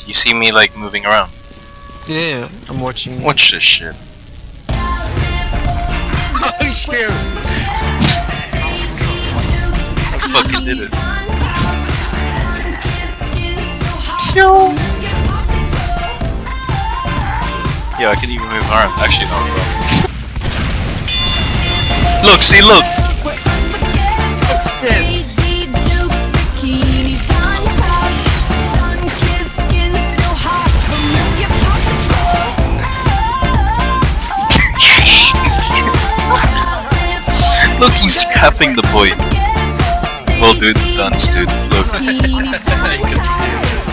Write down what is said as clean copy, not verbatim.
You see me like moving around. Yeah, I'm watching. Watch this shit. Oh shit! I fucking did it. Yo! Yeah, I can even move my arm. Actually, no, bro. Look, see, look! Look, he's trapping the point. Well, dude, the dunce, dude. Look. I can see it.